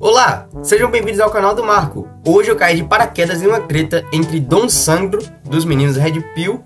Olá, sejam bem-vindos ao canal do Marco. Hoje eu caí de paraquedas em uma treta entre Dom Sandro, dos meninos Red Pill,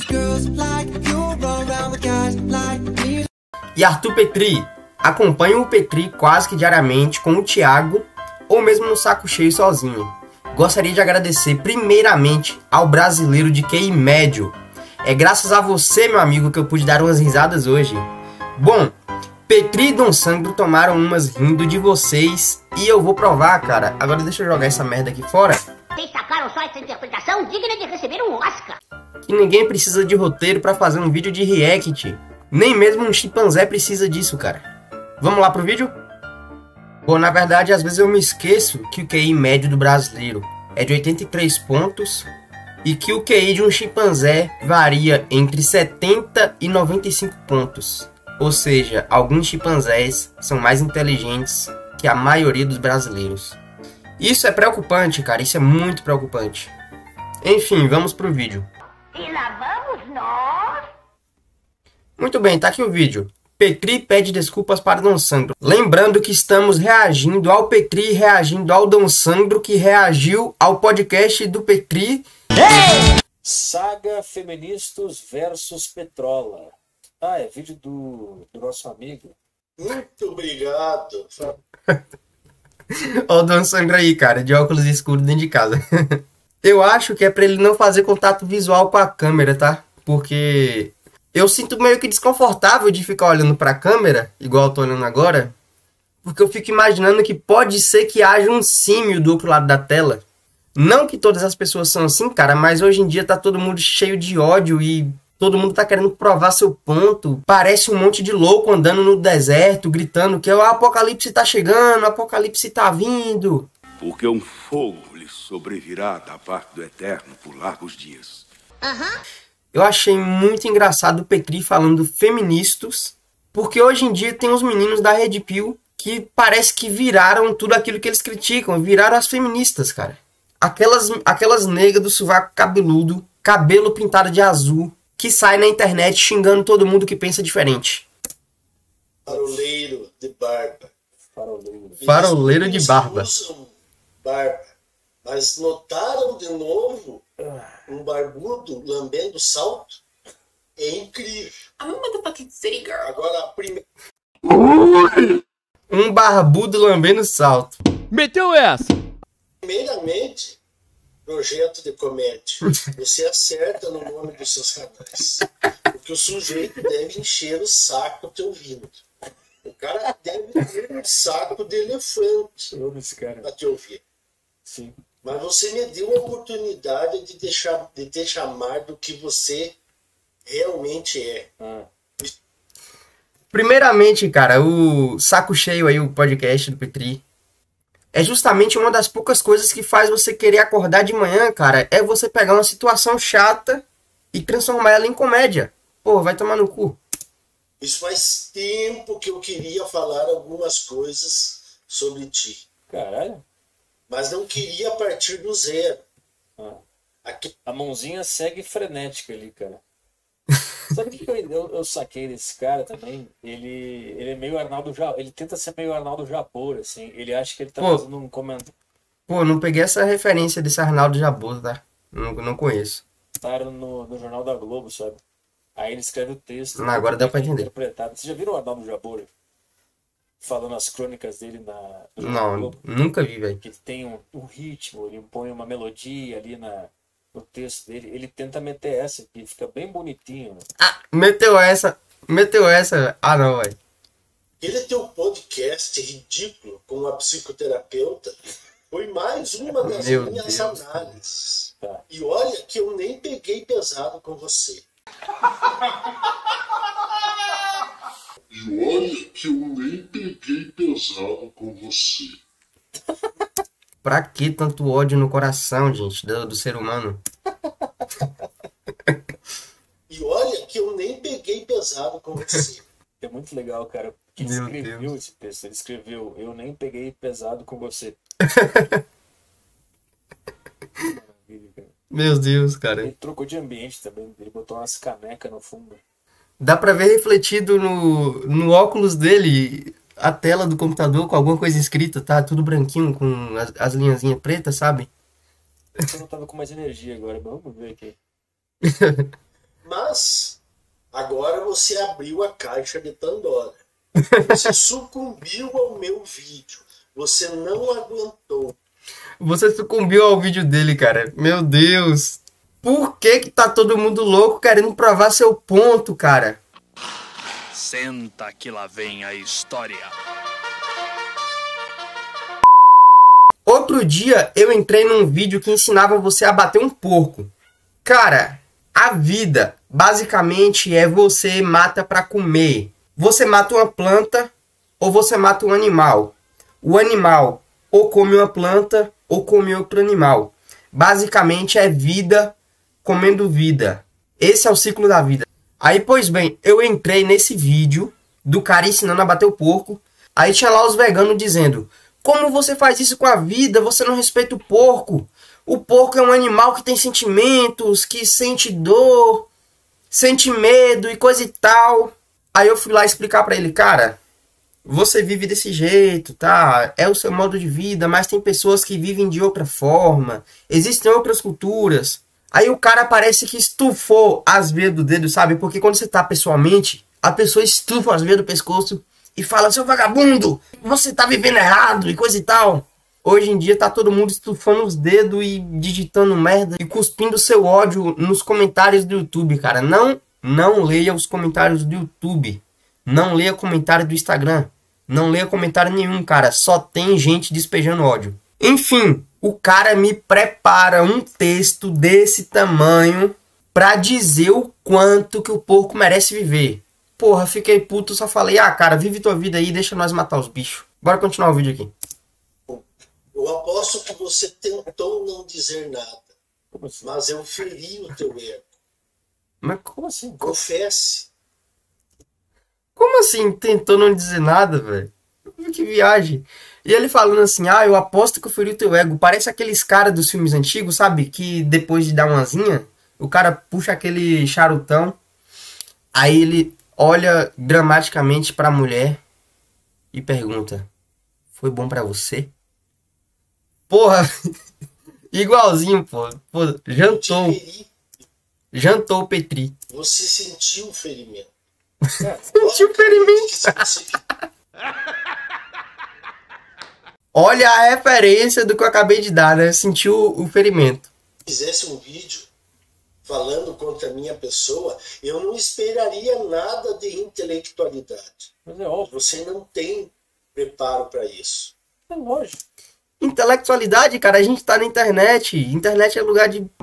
e Arthur Petri. Acompanho o Petri quase que diariamente com o Thiago, ou mesmo no saco cheio sozinho. Gostaria de agradecer primeiramente ao brasileiro de QI médio. É graças a você, meu amigo, que eu pude dar umas risadas hoje. Bom, Petri e Dom Sandro tomaram umas rindo de vocês e eu vou provar, cara. Agora deixa eu jogar essa merda aqui fora. Vocês sacaram só essa interpretação digna de receber um Oscar. Que ninguém precisa de roteiro pra fazer um vídeo de react. Nem mesmo um chimpanzé precisa disso, cara. Vamos lá pro vídeo? Bom, na verdade, às vezes eu me esqueço que o QI médio do brasileiro é de 83 pontos e que o QI de um chimpanzé varia entre 70 e 95 pontos. Ou seja, alguns chimpanzés são mais inteligentes que a maioria dos brasileiros. Isso é preocupante, cara, isso é muito preocupante. Enfim, vamos pro vídeo. E lá vamos nós. Muito bem, tá aqui o vídeo. Petri pede desculpas para Dom Sandro. Lembrando que estamos reagindo ao Petri e reagindo ao Dom Sandro, que reagiu ao podcast do Petri. Saga Feministas versus Petrola. Ah, é vídeo do nosso amigo. Muito obrigado. Olha o Dom Sandro aí, cara, de óculos escuros dentro de casa. Eu acho que é pra ele não fazer contato visual com a câmera, tá? Porque eu sinto meio que desconfortável de ficar olhando pra câmera, igual eu tô olhando agora, porque eu fico imaginando que pode ser que haja um símio do outro lado da tela. Não que todas as pessoas são assim, cara, mas hoje em dia tá todo mundo cheio de ódio e todo mundo tá querendo provar seu ponto. Parece um monte de louco andando no deserto, gritando que o apocalipse tá chegando, o apocalipse tá vindo. Porque um fogo lhe sobrevirá da parte do eterno por largos dias. Eu achei muito engraçado o Petri falando feministas, porque hoje em dia tem uns meninos da Red Pill que parece que viraram tudo aquilo que eles criticam, viraram as feministas, cara. Aquelas negras do sovaco cabeludo, cabelo pintado de azul, que sai na internet xingando todo mundo que pensa diferente. Faroleiro de barba. Faroleiro de barba. Eles usam barba. Mas notaram de novo um barbudo lambendo salto? É incrível. I'm a motherfucking city girl. Agora, Um barbudo lambendo salto. Meteu essa! primeiramente, projeto de comédia. Você acerta no nome dos seus canais. Porque o sujeito deve encher o saco te ouvindo. O cara deve ter um saco de elefante Eu amo esse cara. para te ouvir. Sim. Mas você me deu a oportunidade de te chamar do que você realmente é. Primeiramente, cara, o Saco Cheio aí, o podcast do Petri, é justamente uma das poucas coisas que faz você querer acordar de manhã, cara, é você pegar uma situação chata e transformar ela em comédia. Pô, vai tomar no cu. Isso faz tempo que eu queria falar algumas coisas sobre ti. Caralho. Mas não queria partir do zero. Aqui, A mãozinha segue frenética ali, cara. Sabe o que eu saquei desse cara também? Ele é meio Arnaldo Jabor. Ele tenta ser meio Arnaldo Jabor, assim. Ele acha que ele tá Pô. fazendo um comentário Pô, não peguei essa referência desse Arnaldo Jabor, tá? Não conheço. no Jornal da Globo, sabe? Aí ele escreve o texto. Não, agora dá pra entender. Interpretado. Vocês já viram o Arnaldo Jabor falando as crônicas dele no Jornal da Não, Globo? nunca vi, velho. Que ele tem um ritmo, ele põe uma melodia ali no texto dele. Ele tenta meter essa aqui, fica bem bonitinho. Né? Ah, meteu essa. Ah, não, velho. aquele teu podcast ridículo com a psicoterapeuta foi mais uma das Meu minhas Deus. análises. Tá. E olha que eu nem peguei pesado com você. E olha que eu nem peguei pesado com você. Pra que tanto ódio no coração, gente, do ser humano? E olha que eu nem peguei pesado com você. É muito legal, cara. Que ele Meu escreveu Deus. esse texto. Ele escreveu: Eu nem peguei pesado com você. Meu Deus, cara. Ele trocou de ambiente também. Ele botou umas canecas no fundo. Dá pra ver refletido no óculos dele a tela do computador com alguma coisa escrita, tá? Tudo branquinho, com as linhazinhas pretas, sabe? Eu não tava com mais energia agora, mas vamos ver aqui. Mas agora você abriu a caixa de Pandora. Você sucumbiu ao meu vídeo. Você não aguentou. Você sucumbiu ao vídeo dele, cara. Meu Deus. Por que tá todo mundo louco querendo provar seu ponto, cara? Senta que lá vem a história. Outro dia eu entrei num vídeo que ensinava você a bater um porco. Cara, a vida basicamente é você mata pra comer. Você mata uma planta ou você mata um animal. O animal ou come uma planta ou come outro animal. Basicamente é vida comendo vida. Esse é o ciclo da vida. Aí, pois bem, eu entrei nesse vídeo do cara ensinando a bater o porco. Aí tinha lá os veganos dizendo: como você faz isso com a vida? Você não respeita o porco. O porco é um animal que tem sentimentos, que sente dor, sente medo e coisa e tal. Aí eu fui lá explicar pra ele: cara, você vive desse jeito, tá? É o seu modo de vida, mas tem pessoas que vivem de outra forma. Existem outras culturas. Aí o cara parece que estufou as veias do dedo, sabe? Porque quando você tá pessoalmente, a pessoa estufa as veias do pescoço e fala: seu vagabundo, você tá vivendo errado e coisa e tal. Hoje em dia tá todo mundo estufando os dedos e digitando merda e cuspindo seu ódio nos comentários do YouTube, cara. Não leia os comentários do YouTube. Não leia comentário do Instagram. Não leia comentário nenhum, cara. Só tem gente despejando ódio. Enfim, o cara me prepara um texto desse tamanho pra dizer o quanto que o porco merece viver. Porra, fiquei puto, só falei: ah, cara, vive tua vida aí, deixa nós matar os bichos. Bora continuar o vídeo aqui. Eu aposto que você tentou não dizer nada, Como assim? mas eu feri o teu ego. Mas Como assim? Confesse. como assim tentou não dizer nada, velho? Que viagem. E ele falando assim: ah, eu aposto que eu feri o teu ego. Parece aqueles caras dos filmes antigos, sabe? Que depois de dar uma zinha, o cara puxa aquele charutão. Aí ele olha dramaticamente pra mulher e pergunta: foi bom pra você? Porra, igualzinho, pô. Pô, Eu te jantou. feri. Jantou o Petri. Você sentiu o ferimento. Sentiu o ferimento. Se você Olha a referência do que eu acabei de dar, né? Sentiu o ferimento. fizesse um vídeo falando contra a minha pessoa, eu não esperaria nada de intelectualidade. Mas é óbvio, Você não tem preparo para isso. é lógico. Intelectualidade, cara, a gente tá na internet. Internet é lugar de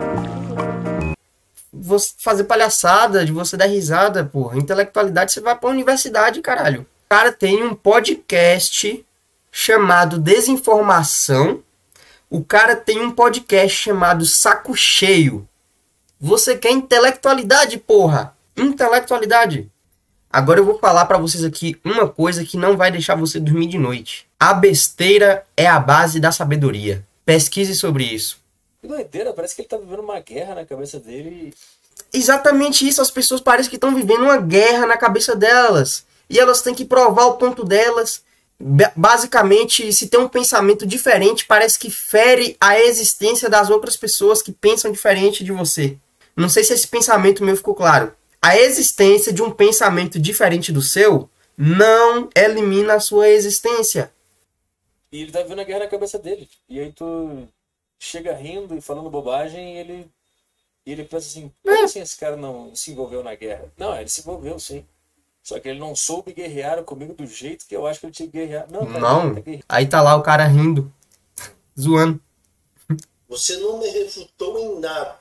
você fazer palhaçada, de você dar risada, porra. Intelectualidade, você vai pra universidade, caralho. O cara tem um podcast chamado Desinformação. O cara tem um podcast chamado Saco Cheio. Você quer intelectualidade, porra? Intelectualidade. Agora eu vou falar pra vocês aqui uma coisa que não vai deixar você dormir de noite. A besteira é a base da sabedoria. Pesquise sobre isso. Que doideira, parece que ele tá vivendo uma guerra na cabeça dele. Exatamente isso, as pessoas parecem que estão vivendo uma guerra na cabeça delas. E elas têm que provar o ponto delas. Basicamente, se tem um pensamento diferente, parece que fere a existência das outras pessoas que pensam diferente de você. Não sei se esse pensamento meu ficou claro. A existência de um pensamento diferente do seu não elimina a sua existência. E ele tá vivendo a guerra na cabeça dele. E aí tu chega rindo e falando bobagem e ele pensa assim: como assim esse cara não se envolveu na guerra? Não, ele se envolveu sim. Só que ele não soube guerrear comigo do jeito que eu acho que ele tinha que guerrear. Não, cara, Não, ele tá guerreando. aí tá lá o cara rindo, zoando. Você não me refutou em nada.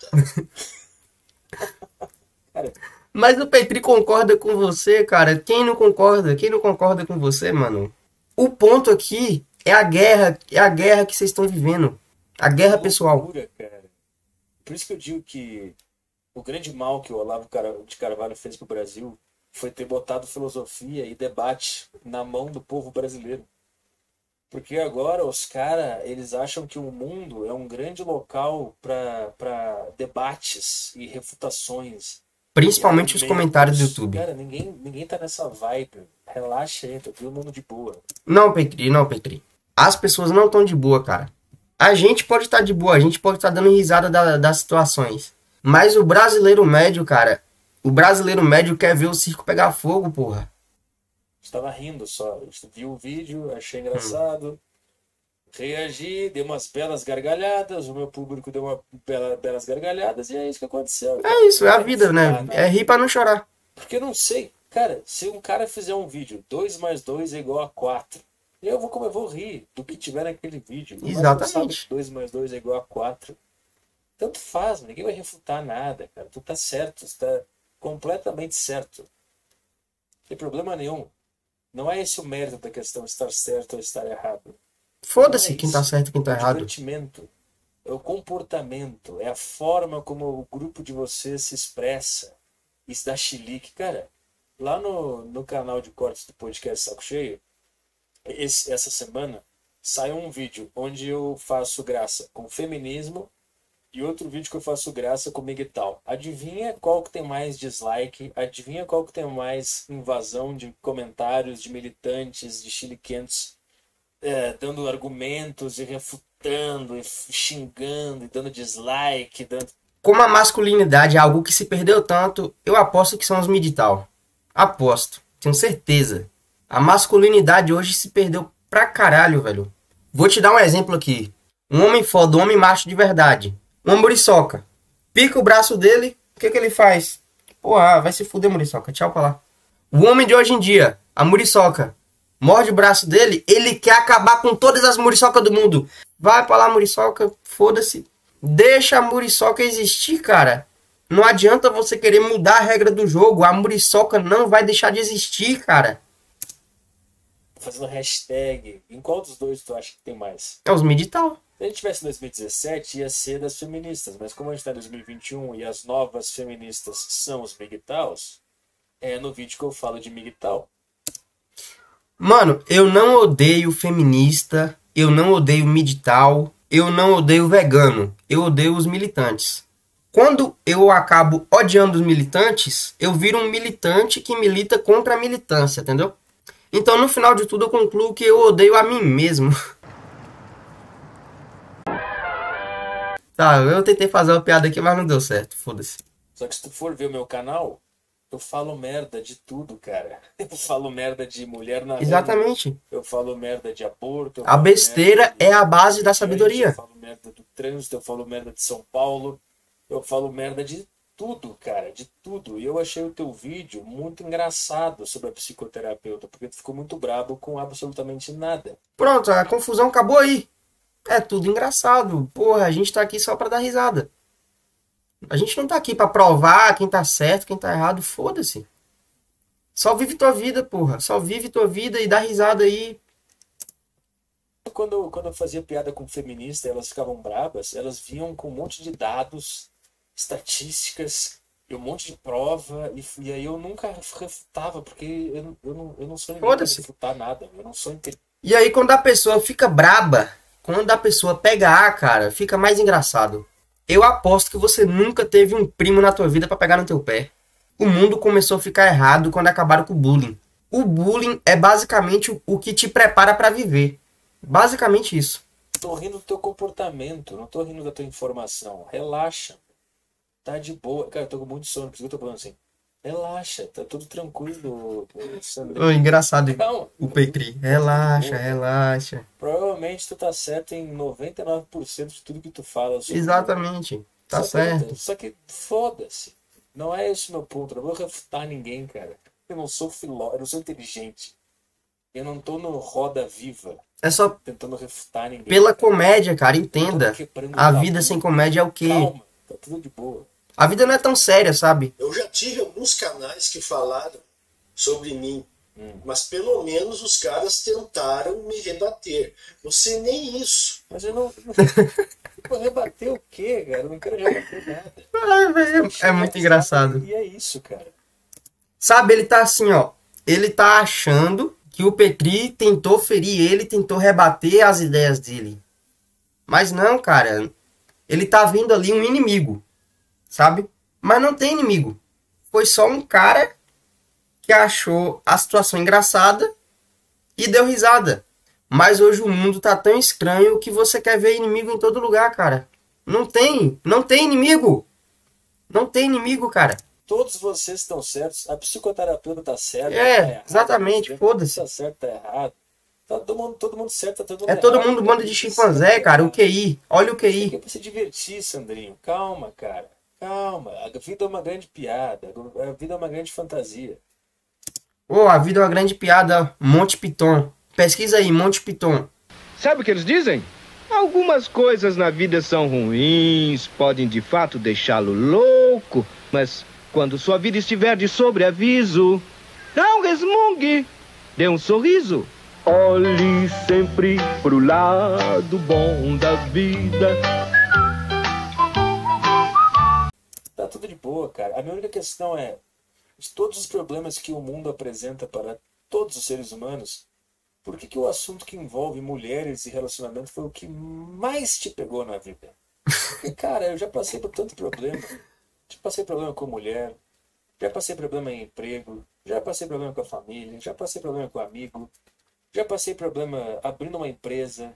Cara, Mas o Petri concorda com você, cara. Quem não concorda? Quem não concorda com você, mano? O ponto aqui é a guerra que vocês estão vivendo. A guerra pessoal. loucura, cara. Por isso que eu digo que o grande mal que o Olavo de Carvalho fez pro Brasil foi ter botado filosofia e debate na mão do povo brasileiro. Porque agora os caras, eles acham que o mundo é um grande local para debates e refutações. Principalmente os Menos. comentários do YouTube. Cara, ninguém tá nessa vibe. Relaxa aí, tô todo mundo de boa. Não, Petri. As pessoas não estão de boa, cara. A gente pode estar de boa, a gente pode estar dando risada das situações. Mas o brasileiro médio, cara, o brasileiro médio quer ver o circo pegar fogo, porra. Estava rindo só. Eu vi o vídeo, achei engraçado. Reagi, dei umas belas gargalhadas, o meu público deu belas gargalhadas e é isso que aconteceu. É isso, é a vida, né? É rir pra não chorar. Porque eu não sei, cara, se um cara fizer um vídeo 2 mais 2 é igual a 4, eu vou rir do que tiver naquele vídeo. Mas Exatamente. não sabe que 2 mais 2 é igual a 4. Tanto faz, ninguém vai refutar nada, cara. Tu tá certo, tu tá completamente certo. Não tem problema nenhum. Não é esse o mérito da questão, estar certo ou estar errado. Foda-se Não é quem tá isso. certo e quem tá É o errado. divertimento, é o comportamento, é a forma como o grupo de vocês se expressa. Isso dá chilique. Cara, lá no canal de cortes do podcast Saco Cheio, essa semana saiu um vídeo onde eu faço graça com feminismo e outro vídeo que eu faço graça com MGTOW. Adivinha qual que tem mais dislike? Adivinha qual que tem mais invasão de comentários de militantes, de chiliquentos, dando argumentos e refutando, e xingando, e dando dislike, dando... Como a masculinidade é algo que se perdeu tanto, eu aposto que são os MGTOW. Aposto, tenho certeza. A masculinidade hoje se perdeu pra caralho, velho. Vou te dar um exemplo aqui. Um homem foda, um homem macho de verdade. Uma muriçoca. Pica o braço dele, o que ele faz? Porra, vai se fuder, muriçoca. Tchau pra lá. O homem de hoje em dia, a muriçoca, morde o braço dele, ele quer acabar com todas as muriçocas do mundo. Vai pra lá, muriçoca, foda-se. Deixa a muriçoca existir, cara. Não adianta você querer mudar a regra do jogo. A muriçoca não vai deixar de existir, cara. Fazendo hashtag. Em qual dos dois tu acha que tem mais? É os MGTOW. Se a gente tivesse em 2017, ia ser das feministas. Mas como a gente está em 2021 e as novas feministas são os MGTOWs, é no vídeo que eu falo de MGTOW. Mano, eu não odeio feminista. Eu não odeio MGTOW. Eu não odeio vegano. Eu odeio os militantes. Quando eu acabo odiando os militantes, eu viro um militante que milita contra a militância, entendeu? Então, no final de tudo, eu concluo que eu odeio a mim mesmo. Tá, eu tentei fazer uma piada aqui, mas não deu certo. Foda-se. Só que se tu for ver o meu canal, eu falo merda de tudo, cara. Eu falo merda de mulher na rua. Exatamente. Eu falo merda de aborto. A besteira é a base da sabedoria. Eu falo merda do trânsito, eu falo merda de São Paulo. Eu falo merda de tudo, cara, de tudo. E eu achei o teu vídeo muito engraçado sobre a psicoterapeuta, porque tu ficou muito brabo com absolutamente nada. Pronto, a confusão acabou aí. É tudo engraçado. Porra, a gente tá aqui só pra dar risada. A gente não tá aqui pra provar quem tá certo, quem tá errado. Foda-se. Só vive tua vida, porra. Só vive tua vida e dá risada aí. Quando eu fazia piada com feminista e elas ficavam bravas, elas vinham com um monte de dados, estatísticas e um monte de prova, e aí eu nunca refutava, porque eu não sou ninguém pra Foda-se. refutar nada, eu não sou inteligente. E aí quando a pessoa fica braba, quando a pessoa pega A, cara, fica mais engraçado. Eu aposto que você nunca teve um primo na tua vida pra pegar no teu pé. O mundo começou a ficar errado quando acabaram com o bullying. O bullying é basicamente o que te prepara pra viver. Basicamente isso. Tô rindo do teu comportamento, não tô rindo da tua informação. Relaxa. Tá de boa. Cara, eu tô com muito sono, por isso que eu tô falando assim. Relaxa, tá tudo tranquilo, Sandro. Engraçado Calma. o Petri. Relaxa, relaxa. Provavelmente tu tá certo em 99% de tudo que tu fala. sobre- Exatamente. Tá Só que- certo. Só que foda-se. Não é esse o meu ponto. Eu não vou refutar ninguém, cara. Eu não sou eu não sou inteligente. Eu não tô no Roda Viva É só tentando refutar ninguém. pela comédia, cara. Entenda. Quebrando A tabu. vida sem comédia é o quê? Calma, tá tudo de boa. A vida não é tão séria, sabe? Eu já tive alguns canais que falaram sobre mim, mas pelo menos os caras tentaram me rebater. Você nem isso. Mas eu não. Vou rebater o quê, cara? Eu não quero rebater nada. Ai, velho, é muito engraçado. E é isso, cara. Sabe, ele tá assim, ó. Ele tá achando que o Petri tentou ferir ele, tentou rebater as ideias dele. Mas não, cara. Ele tá vindo ali um inimigo, sabe? Mas não tem inimigo. foi só um cara que achou a situação engraçada e deu risada. Mas hoje o mundo tá tão estranho que você quer ver inimigo em todo lugar, cara. Não tem inimigo. Não tem inimigo, cara. Todos vocês estão certos, a psicoterapeuta tá certa, É, tá errado, exatamente, foda-se. tá certo, tá errado. Tá todo mundo certo, tá todo mundo É errado. todo mundo bando de chimpanzé, cara. O QI. Olha o Isso aqui QI. é pra se divertir, Sandrinho. Calma, cara. Calma. A vida é uma grande piada. A vida é uma grande fantasia. Ô, a vida é uma grande piada. Monty Python. Pesquisa aí, Monty Python. Sabe o que eles dizem? Algumas coisas na vida são ruins, podem de fato deixá-lo louco, mas quando sua vida estiver de sobreaviso, não resmungue, dê um sorriso. Olhe sempre pro lado bom da vida. Tá tudo de boa, cara. A minha única questão é, de todos os problemas que o mundo apresenta para todos os seres humanos, por que o assunto que envolve mulheres e relacionamento foi o que mais te pegou na vida? Porque, cara, eu já passei por tanto problema. Já passei problema com mulher, já passei problema em emprego, já passei problema com a família, já passei problema com amigo, já passei problema abrindo uma empresa.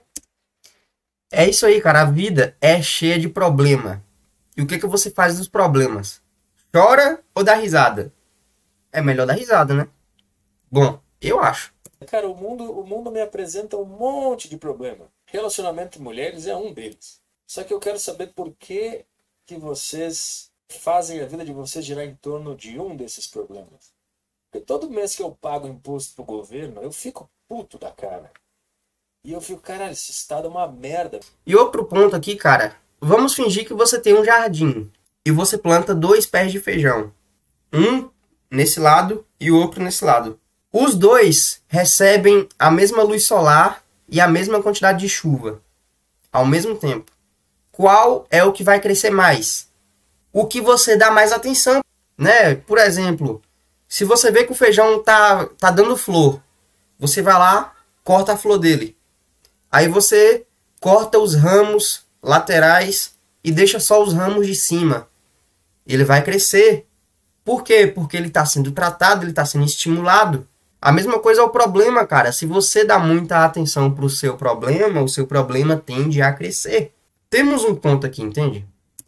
É isso aí, cara. A vida é cheia de problema. E o que você faz dos problemas? Chora ou dá risada? É melhor dar risada, né? Bom, eu acho. Cara, o mundo me apresenta um monte de problema. Relacionamento de mulheres é um deles. Só que eu quero saber por que vocês fazem a vida de vocês girar em torno de um desses problemas. Porque todo mês que eu pago imposto pro governo, eu fico puto da cara. E eu fico, caralho, esse estado é uma merda. E outro ponto aqui, cara. Vamos fingir que você tem um jardim. E você planta 2 pés de feijão. Um nesse lado e o outro nesse lado. Os 2 recebem a mesma luz solar e a mesma quantidade de chuva. Ao mesmo tempo. Qual é o que vai crescer mais? O que você dá mais atenção, né? Por exemplo, se você vê que o feijão tá dando flor, você vai lá, corta a flor dele. Aí você corta os ramos laterais e deixa só os ramos de cima. Ele vai crescer. Por quê? Porque ele está sendo tratado, ele está sendo estimulado. A mesma coisa é o problema, cara. Se você dá muita atenção para o seu problema tende a crescer. Temos um ponto aqui, entende?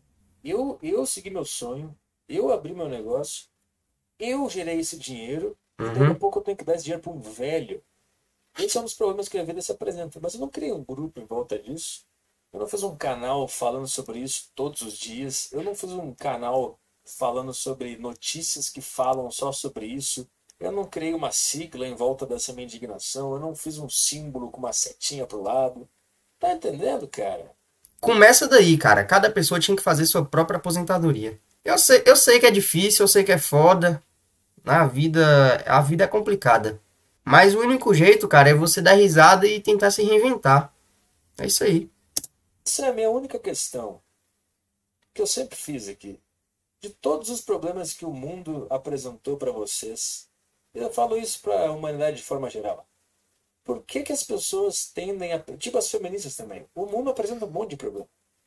Eu segui meu sonho, eu abri meu negócio, eu gerei esse dinheiro, e daqui a pouco eu tenho que dar esse dinheiro para um velho. Esse é um dos problemas que a vida se apresenta. Mas eu não criei um grupo em volta disso. Eu não fiz um canal falando sobre isso todos os dias. Eu não fiz um canal falando sobre notícias que falam só sobre isso. Eu não criei uma sigla em volta dessa minha indignação. Eu não fiz um símbolo com uma setinha pro lado. Tá entendendo, cara? Começa daí, cara. Cada pessoa tinha que fazer sua própria aposentadoria. Eu sei que é difícil, eu sei que é foda. A vida é complicada. Mas o único jeito, cara, é você dar risada e tentar se reinventar. É isso aí. Essa é a minha única questão. Que eu sempre fiz aqui. De todos os problemas que o mundo apresentou pra vocês, eu falo isso pra humanidade de forma geral. Por que as pessoas tendem a... Tipo as feministas também. O mundo apresenta um monte de problema.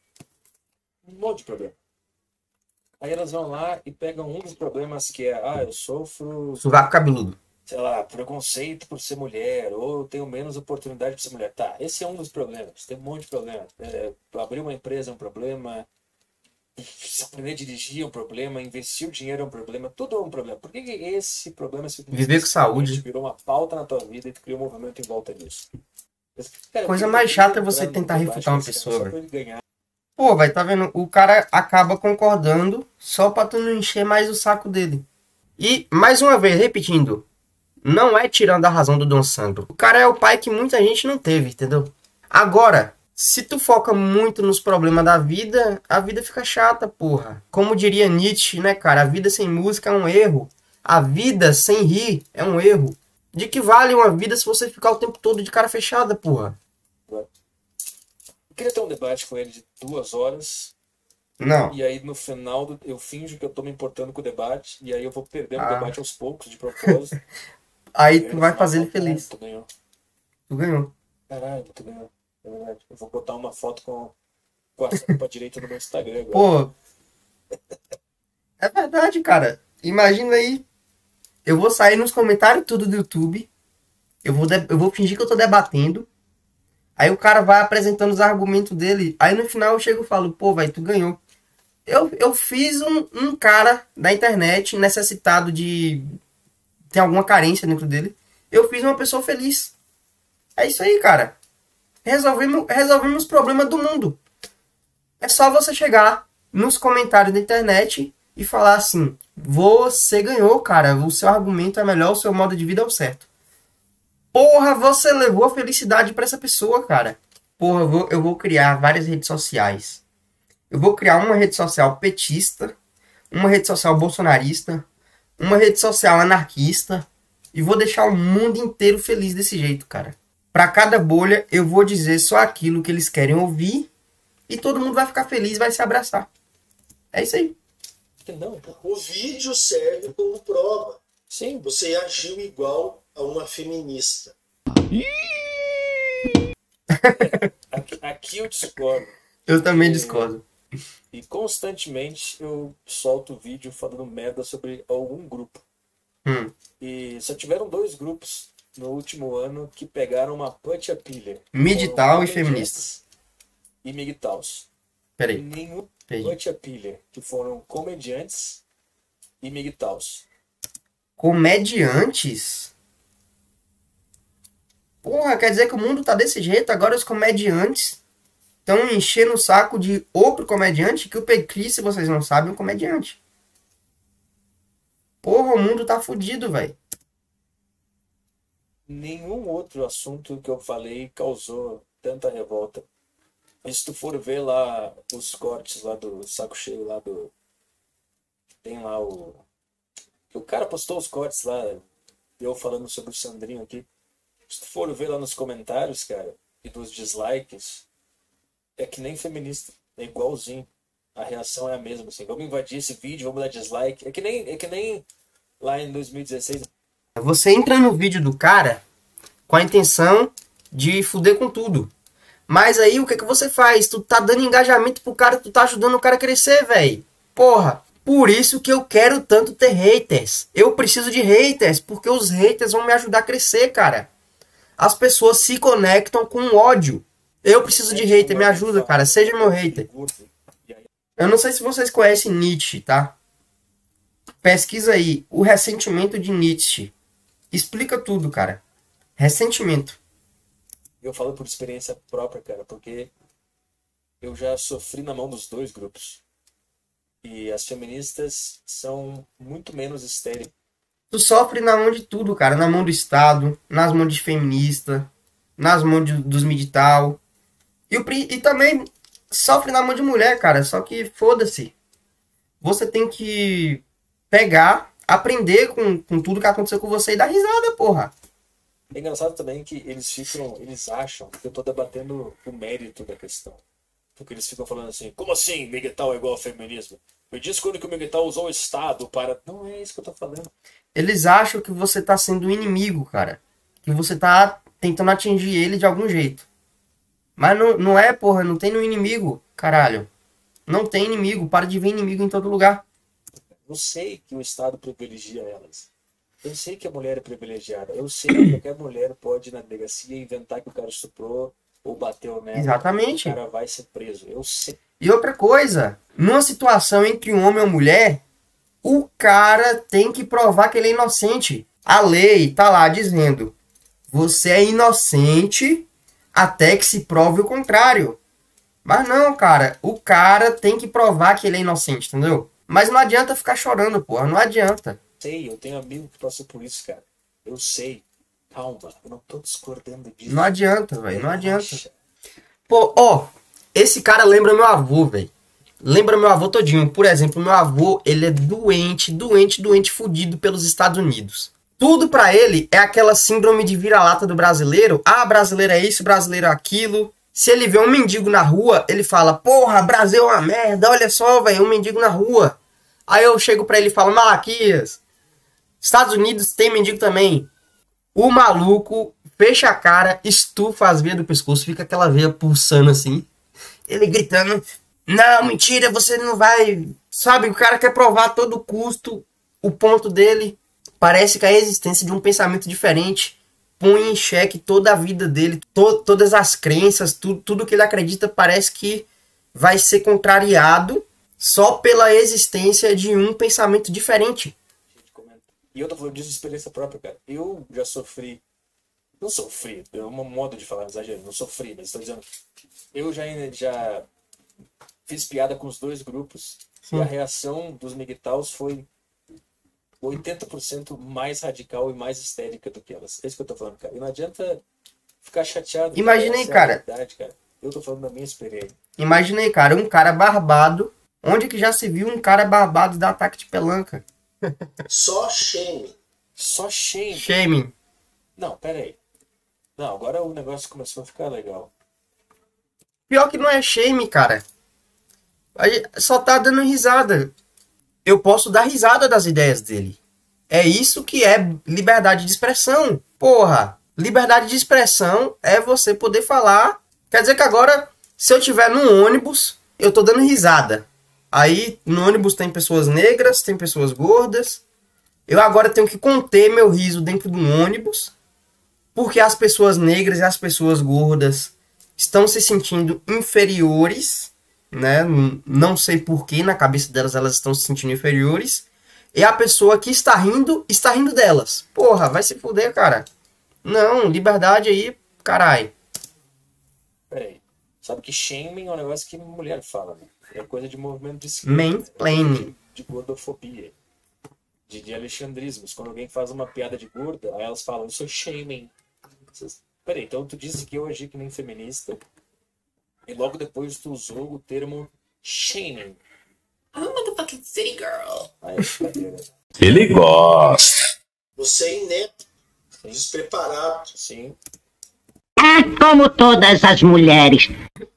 Um monte de problema. Aí elas vão lá e pegam um dos problemas que é... eu sofro... Sovaco cabeludo. Sei lá, preconceito por ser mulher, ou eu tenho menos oportunidade por ser mulher. Tá, esse é um dos problemas. Tem um monte de problema. Abrir uma empresa é um problema. Aprender a dirigir é um problema. Investir o dinheiro é um problema. Tudo é um problema. Por que esse problema... Viver com saúde. Virou uma pauta na tua vida e tu criou um movimento em volta disso? Cara, Coisa mais chata é você tentar refutar uma pessoa, velho. Pô, vai, tá vendo? O cara acaba concordando só pra tu não encher mais o saco dele. E, mais uma vez, repetindo, não é tirando a razão do Dom Sandro. O cara é o pai que muita gente não teve, entendeu? Agora, se tu foca muito nos problemas da vida, a vida fica chata, porra. Como diria Nietzsche, né, cara? A vida sem música é um erro. A vida sem rir é um erro. De que vale uma vida se você ficar o tempo todo de cara fechada, porra? Eu queria ter um debate com ele de 2 horas. Não. E aí no final eu finjo que eu tô me importando com o debate. E aí eu vou perdendo o debate aos poucos, de propósito. Aí tu vai fazer ele feliz. Tu ganhou. Tu ganhou. Caralho, tu ganhou. É verdade. Eu vou botar uma foto com a pra direita no meu Instagram agora. Pô. É verdade, cara. Imagina aí, eu vou sair nos comentários tudo do YouTube, eu vou fingir que eu tô debatendo, aí o cara vai apresentando os argumentos dele, aí no final eu chego e falo, pô, velho, tu ganhou. Eu fiz um cara da internet necessitado de... tem alguma carência dentro dele. Eu fiz uma pessoa feliz. É isso aí, cara. Resolvemos os problemas do mundo. É só você chegar nos comentários da internet e falar assim, você ganhou, cara. O seu argumento é melhor, o seu modo de vida é o certo. Porra, você levou a felicidade pra essa pessoa, cara. Porra, eu vou criar várias redes sociais. Eu vou criar uma rede social petista, uma rede social bolsonarista, uma rede social anarquista e vou deixar o mundo inteiro feliz desse jeito, cara. Pra cada bolha eu vou dizer só aquilo que eles querem ouvir e todo mundo vai ficar feliz, vai se abraçar. É isso aí. Não. O vídeo serve como prova. Sim. Você agiu igual a uma feminista. Aqui eu discordo. Eu também discordo. E constantemente eu solto vídeo falando merda sobre algum grupo. E só tiveram 2 grupos no último ano que pegaram uma putia pilha. Medital e feminista. E migtaus. Peraí. Nenhum putia pilha, que foram comediantes e migtaus. Comediantes? Porra, quer dizer que o mundo tá desse jeito? Agora os comediantes estão enchendo o saco de outro comediante, que o Pecris, se vocês não sabem, é um comediante. Porra, o mundo tá fudido, velho. Nenhum outro assunto que eu falei causou tanta revolta. E se tu for ver lá os cortes lá do Saco Cheio, lá do... Tem lá o... O cara postou os cortes lá, eu falando sobre o Sandrinho aqui. Se tu for ver lá nos comentários, cara, e dos dislikes, é que nem feminista, é igualzinho. A reação é a mesma, assim. Vamos invadir esse vídeo, vamos dar dislike. É que nem lá em 2016. Você entra no vídeo do cara com a intenção de fuder com tudo. Mas aí o que você faz? Tu tá dando engajamento pro cara, tu tá ajudando o cara a crescer, velho. Porra, por isso que eu quero tanto ter haters. Eu preciso de haters, porque os haters vão me ajudar a crescer, cara. As pessoas se conectam com ódio. Eu preciso de hater, me ajuda, cara. Seja meu hater. Eu não sei se vocês conhecem Nietzsche, tá? Pesquisa aí, o ressentimento de Nietzsche. Explica tudo, cara. Ressentimento. Eu falo por experiência própria, cara, porque eu já sofri na mão dos 2 grupos. E as feministas são muito menos estéreis. Tu sofre na mão de tudo, cara. Na mão do Estado, nas mãos de feminista, nas mãos dos militar. E também sofre na mão de mulher, cara. Só que foda-se. Você tem que pegar, aprender com tudo que aconteceu com você e dar risada, porra. É engraçado também que eles acham que eu tô debatendo o mérito da questão. Porque eles ficam falando assim, como assim migtal é igual ao feminismo? Me diz quando que o migtal usou o Estado para... Não é isso que eu tô falando. Eles acham que você tá sendo um inimigo, cara. Que você tá tentando atingir ele de algum jeito. Mas não é, porra. Não tem no inimigo, caralho. Não tem inimigo. Para de ver inimigo em todo lugar. Eu sei que o Estado privilegia elas. Eu sei que a mulher é privilegiada. Eu sei que qualquer mulher pode ir na delegacia inventar que o cara estuprou ou bateu nela. Exatamente. O cara vai ser preso. Eu sei. E outra coisa. Numa situação entre um homem e uma mulher, o cara tem que provar que ele é inocente. A lei tá lá dizendo: você é inocente até que se prove o contrário. Mas não, cara. O cara tem que provar que ele é inocente, entendeu? Mas não adianta ficar chorando, porra. Não adianta. Eu tenho amigo que passou por isso, cara. Eu sei. Calma, eu não tô discordando disso. Não adianta, velho. Não adianta. Pô, ó. Esse cara lembra meu avô, velho. Lembra meu avô todinho. Por exemplo, meu avô, ele é doente, fudido pelos Estados Unidos. Tudo pra ele é aquela síndrome de vira-lata do brasileiro. Ah, brasileiro é isso, brasileiro é aquilo. Se ele vê um mendigo na rua, ele fala: porra, Brasil é uma merda, olha só, velho, um mendigo na rua. Aí eu chego pra ele e falo: Malaquias, Estados Unidos tem mendigo também. O maluco fecha a cara, estufa as veias do pescoço, fica aquela veia pulsando assim. Ele gritando: não, mentira, você não vai... Sabe, o cara quer provar a todo custo o ponto dele. Parece que a existência de um pensamento diferente põe em xeque toda a vida dele, todas as crenças, tudo que ele acredita parece que vai ser contrariado só pela existência de um pensamento diferente. E eu tô falando disso de experiência própria, cara. Eu já sofri. Não sofri, é um modo de falar, exagero. Não sofri, mas estou dizendo. Eu já fiz piada com os dois grupos. Sim. E a reação dos migtaus foi 80% mais radical e mais histérica do que elas. É isso que eu tô falando, cara. E não adianta ficar chateado. Imaginei, essa é a cara. verdade, cara. Eu tô falando da minha experiência. Imaginei, cara, um cara barbado. Onde que já se viu um cara barbado dar ataque de pelanca? Só shame. Só shame. Shaming. Não, pera aí. Não, agora o negócio começou a ficar legal. Pior que não é shame, cara. Aí só tá dando risada. Eu posso dar risada das ideias dele. É isso que é liberdade de expressão. Porra, liberdade de expressão é você poder falar. Quer dizer que agora, se eu tiver num ônibus, eu tô dando risada. Aí no ônibus tem pessoas negras, tem pessoas gordas. Eu agora tenho que conter meu riso dentro do ônibus, porque as pessoas negras e as pessoas gordas estão se sentindo inferiores, né? Não sei porquê, na cabeça delas elas estão se sentindo inferiores. E a pessoa que está rindo delas. Porra, vai se fuder, cara. Não, liberdade aí, carai. Peraí. Sabe que shaming é um negócio que mulher fala, né? É coisa de movimento de esquerda. Mansplaining. De gordofobia. De alexandrismos. Quando alguém faz uma piada de gorda, aí elas falam, isso é shaming. Peraí, então tu disse que eu agi que nem feminista e logo depois tu usou o termo shaming. I'm a motherfucking city girl. Aí, brincadeira. Ele gosta. Você é inepto, despreparado. Sim. É como todas as mulheres.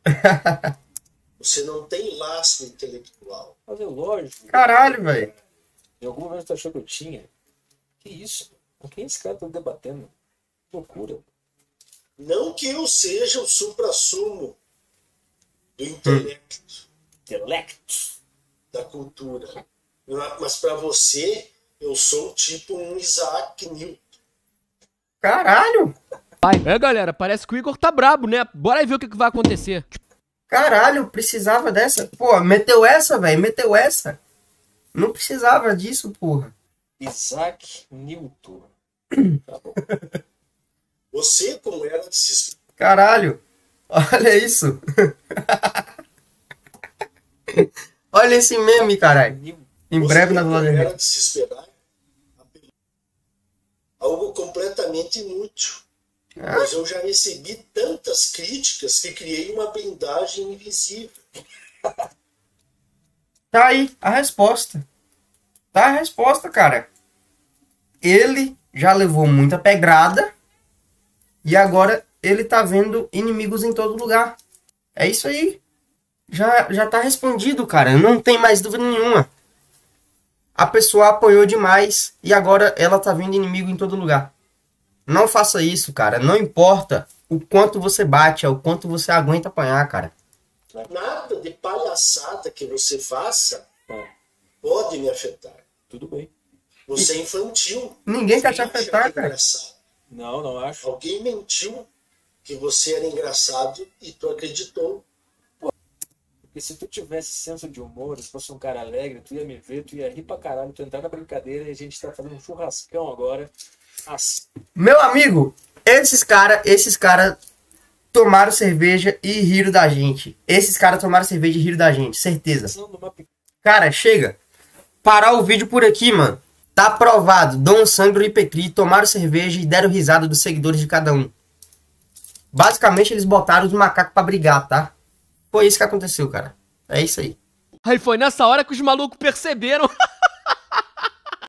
Você não tem laço intelectual. Mas é lógico. Caralho, velho. Em algum momento tu achou que eu tinha? Que isso? Com quem esse cara tá debatendo? Que loucura. Não que eu seja o suprassumo do intelecto, Intelecto. da cultura. Mas para você, eu sou tipo um Isaac Newton. Caralho. É, galera, parece que o Igor tá brabo, né? Bora aí ver o que vai acontecer. Caralho, precisava dessa. Pô, meteu essa, velho. Meteu essa. Não precisava disso, porra. Isaac Newton. Tá bom. Você, como era de se Caralho. Olha isso. Olha esse meme, caralho. Em breve na loja. era de se esperar, algo completamente inútil. Mas eu já recebi tantas críticas que criei uma blindagem invisível. Tá aí a resposta. Tá a resposta, cara. Ele já levou muita pedrada e agora ele tá vendo inimigos em todo lugar. É isso aí. Já tá respondido, cara. Não tem mais dúvida nenhuma. A pessoa apoiou demais e agora ela tá vendo inimigo em todo lugar. Não faça isso, cara. Não importa o quanto você bate, é o quanto você aguenta apanhar, cara. Nada de palhaçada que você faça pode me afetar. Tudo bem. Você é infantil. Ninguém quer te Você acha afetar, que é cara. engraçado. Não, não acho. Alguém mentiu que você era engraçado e tu acreditou. Porque se tu tivesse senso de humor, se fosse um cara alegre, tu ia me ver, tu ia rir pra caralho, tu ia entrar na brincadeira e a gente tá fazendo um churrascão agora. Assim. Meu amigo, esses cara tomaram cerveja e riram da gente. Esses caras tomaram cerveja e riram da gente, certeza. Cara, chega. Parar o vídeo por aqui, mano. Tá aprovado. Dom Sandro e Petri tomaram cerveja e deram risada dos seguidores de cada um. Basicamente, eles botaram os macacos pra brigar, tá? Foi isso que aconteceu, cara. É isso aí. Aí foi nessa hora que os malucos perceberam.